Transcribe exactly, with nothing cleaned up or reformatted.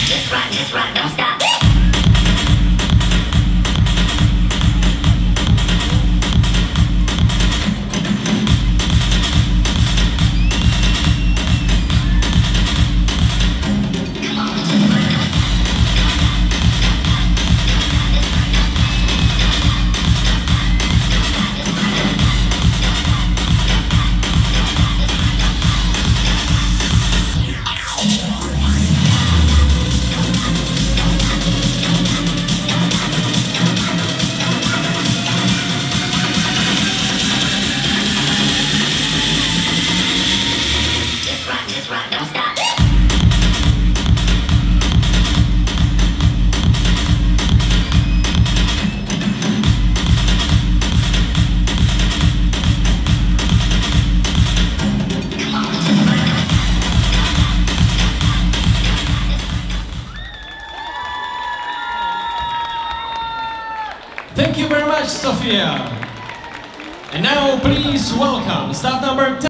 Just run, just run, don't stop. Thank you very much, Sophia. And now please welcome staff number ten.